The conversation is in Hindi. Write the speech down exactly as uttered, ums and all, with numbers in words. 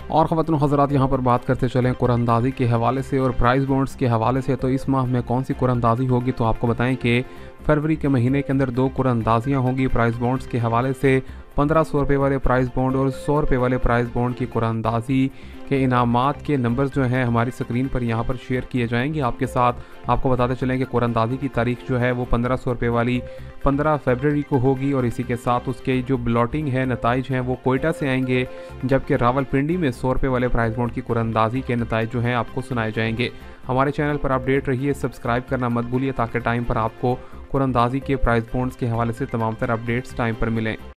और ख़वातीन हज़रात, यहाँ पर बात करते चलें कुरानंदाज़ी के हवाले से और प्राइस बॉन्ड्स के हवाले से। तो इस माह में कौन सी कुरानंदाज़ी होगी, तो आपको बताएं कि फरवरी के महीने के अंदर दो कुरानंदाज़ियाँ होंगी प्राइस बॉन्ड्स के हवाले से। पंद्रह सौ रुपये वाले प्राइस बॉन्ड और सौ रुपये वाले प्राइस बॉन्ड की कुरानंदाज़ी के इनामात के नंबर्स जो हैं हमारी स्क्रीन पर यहाँ पर शेयर किए जाएंगे आपके साथ। आपको बताते चलें कि कुरानंदाज़ी की तारीख जो है वो पंद्रह सौ रुपये वाली पंद्रह फरवरी को होगी और इसी के साथ उसके जो ब्लॉटिंग है, नताइज हैं, वो कोयटा से आएंगे, जबकि रावलपिंडी में सौ रुपये वाले प्राइस बॉन्ड की कुरानंदाज़ी के नताइज जो हैं आपको सुनाए जाएंगे। हमारे चैनल पर अपडेट रहिए, सब्सक्राइब करना मत भूलिए ताकि टाइम पर आपको कुरानंदाज़ी के प्राइस बॉन्ड्स के हवाले से तमाम तरह अपडेट्स टाइम पर मिलें।